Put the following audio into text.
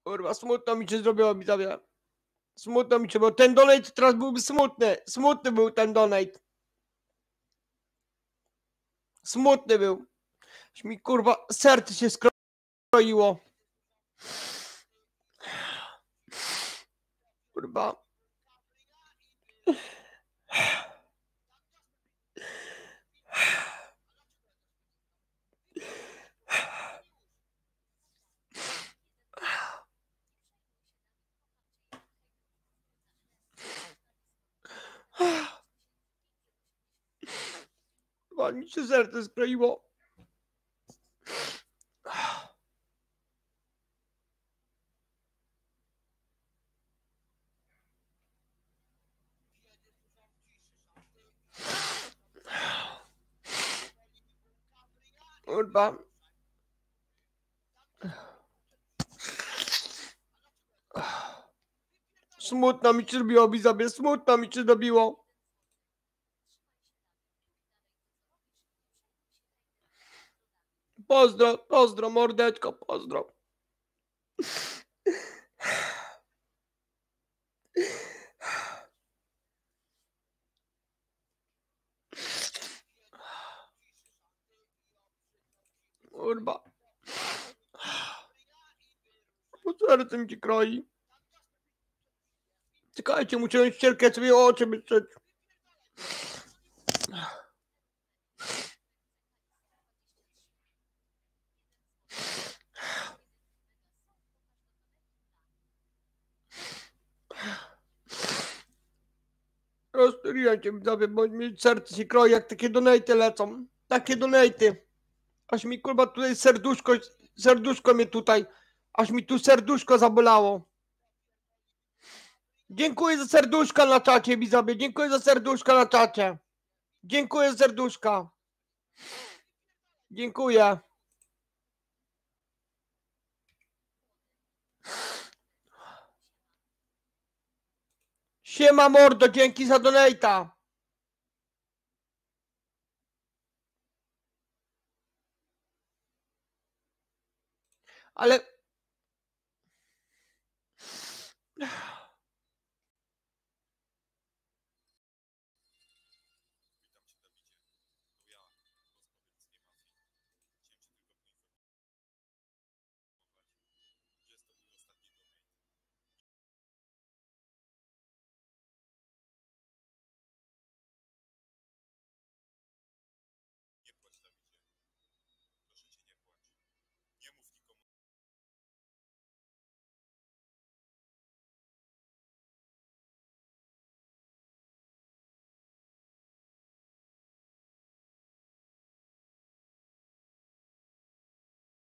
Kurwa, smutno mi się zrobiło, widzowie. Smutno mi się, bo ten donate teraz byłby smutny. Smutny był ten donate. Smutny był. Aż mi kurwa serce się skroiło. Kurwa. Kurwa, mi się serce skroiło. Kurwa. Smutno mi się zrobiło, widzowie. Smutno mi się zrobiło. Pozdro, pozdro, mordeczko, pozdro. Kurwa. Po serce mi się kroi. Czekajcie, muszę ścierkę sobie oczy wytrzeć. Rozstrzeliłem cię, widzowie, bo mi serce się kroi, jak takie donaty lecą. Takie donaty. Aż mi kurwa tutaj serduszko mnie tutaj, aż mi tu serduszko zabolało. Dziękuję za serduszka na czacie, widzowie, dziękuję za serduszka na czacie. Dziękuję za serduszka. Dziękuję. Siema mordo, dzięki za donata. Ale